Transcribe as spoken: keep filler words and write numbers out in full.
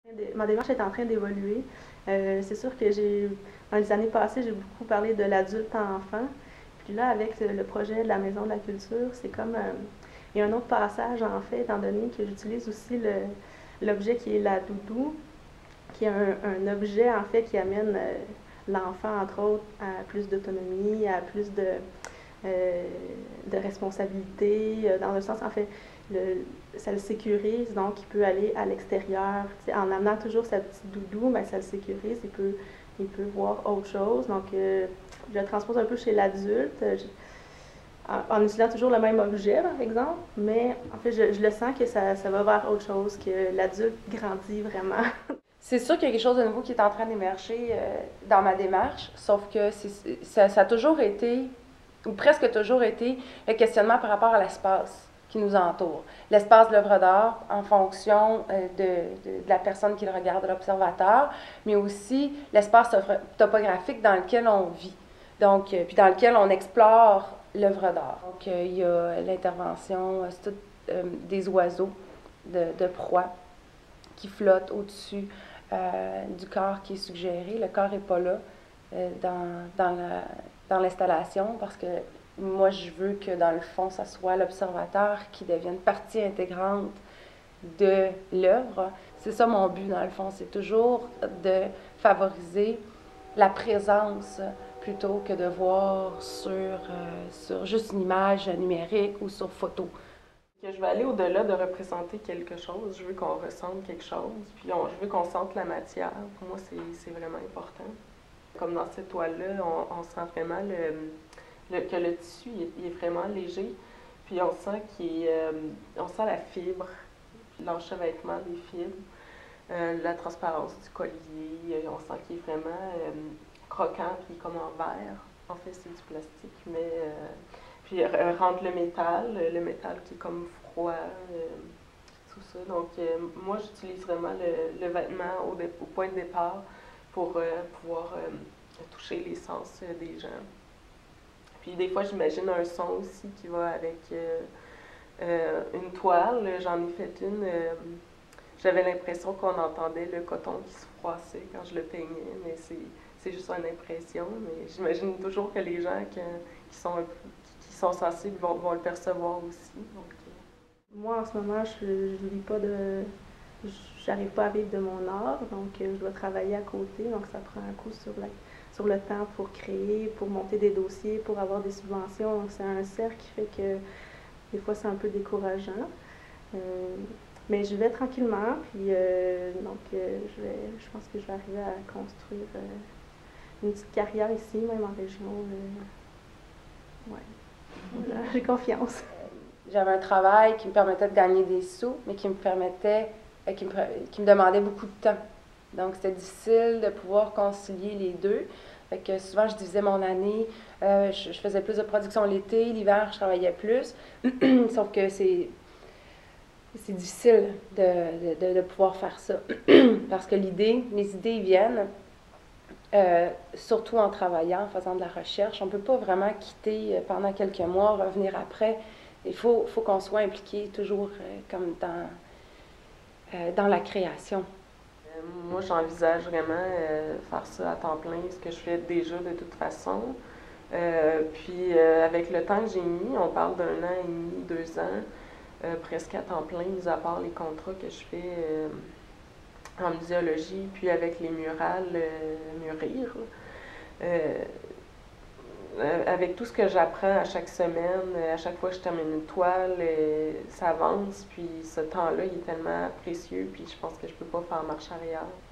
Ma démarche est en train d'évoluer. Euh, c'est sûr que j'ai, dans les années passées, j'ai beaucoup parlé de l'adulte à enfant. Puis là, avec le projet de la Maison de la Culture, c'est comme... euh, il y a un autre passage, en fait, étant donné que j'utilise aussi le, l'objet qui est la doudou, qui est un, un objet, en fait, qui amène euh, l'enfant, entre autres, à plus d'autonomie, à plus de, euh, de responsabilité, euh, dans le sens, en fait, le, ça le sécurise, donc il peut aller à l'extérieur. En amenant toujours sa petite doudou, ben, ça le sécurise, il peut, il peut voir autre chose. Donc, euh, je le transpose un peu chez l'adulte, en, en utilisant toujours le même objet, par exemple, mais en fait, je, je le sens que ça, ça va vers autre chose, que l'adulte grandit vraiment. C'est sûr qu'il y a quelque chose de nouveau qui est en train d'émerger euh, dans ma démarche, sauf que c'est, ça, ça a toujours été, ou presque toujours été, le questionnement par rapport à l'espace qui nous entoure. L'espace de l'œuvre d'art en fonction euh, de, de, de la personne qui le regarde, de l'observateur, mais aussi l'espace topographique dans lequel on vit, donc, euh, puis dans lequel on explore l'œuvre d'art. Donc, euh, il y a l'intervention, euh, c'est tout, euh, des oiseaux de, de proie qui flottent au-dessus Euh, du corps qui est suggéré. Le corps n'est pas là euh, dans, dans, la, dans l'installation parce que moi, je veux que dans le fond, ça soit l'observateur qui devienne partie intégrante de l'œuvre. C'est ça mon but, dans le fond, c'est toujours de favoriser la présence plutôt que de voir sur, euh, sur juste une image numérique ou sur photo. Que je vais aller au-delà de représenter quelque chose. Je veux qu'on ressente quelque chose, puis on, je veux qu'on sente la matière. Pour moi, c'est, c'est vraiment important. Comme dans cette toile-là, on, on sent vraiment le, le, que le tissu il est, il est vraiment léger, puis on sent, qu'il est, euh, on sent la fibre, l'enchevêtrement des fibres, euh, la transparence du collier. On sent qu'il est vraiment euh, croquant, puis comme en verre. En fait, c'est du plastique, mais... Euh, Puis euh, rendre le métal, le métal qui est comme froid, euh, tout ça. Donc, euh, moi, j'utilise vraiment le, le vêtement au, dé, au point de départ pour euh, pouvoir euh, toucher les sens euh, des gens. Puis, des fois, j'imagine un son aussi qui va avec euh, euh, une toile. J'en ai fait une. Euh, j'avais l'impression qu'on entendait le coton qui se froissait quand je le peignais, mais c'est, c'est juste une impression. Mais j'imagine toujours que les gens qui, qui sont un peu sont sensibles vont, vont le percevoir aussi. Donc, euh... Moi, en ce moment, je ne vis pas de... J'arrive pas à vivre de mon art, donc euh, je dois travailler à côté. Donc, ça prend un coup sur, la, sur le temps pour créer, pour monter des dossiers, pour avoir des subventions. Donc, c'est un cercle qui fait que des fois, c'est un peu décourageant. Euh, mais je vais tranquillement, puis euh, donc, euh, je, vais, je pense que je vais arriver à construire euh, une petite carrière ici, même en région. Euh, ouais. Voilà, j'ai confiance. J'avais un travail qui me permettait de gagner des sous, mais qui me permettait, qui me, qui me demandait beaucoup de temps. Donc, c'était difficile de pouvoir concilier les deux. Fait que souvent, je divisais mon année. Euh, je, je faisais plus de production l'été, l'hiver, je travaillais plus. Sauf que c'est, c'est difficile de, de, de pouvoir faire ça. Parce que l'idée, les idées viennent. Euh, surtout en travaillant, en faisant de la recherche. On ne peut pas vraiment quitter euh, pendant quelques mois, revenir après. Il faut, faut qu'on soit impliqué toujours euh, comme dans, euh, dans la création. Euh, moi, j'envisage vraiment euh, faire ça à temps plein, ce que je fais déjà de toute façon. Euh, puis euh, avec le temps que j'ai mis, on parle d'un an et demi, deux ans, euh, presque à temps plein, mis à part les contrats que je fais euh, en muséologie, puis avec les murales, euh, mûrir. Euh, euh, avec tout ce que j'apprends à chaque semaine, à chaque fois que je termine une toile, euh, ça avance, puis ce temps-là, il est tellement précieux, puis je pense que je peux pas faire marche arrière.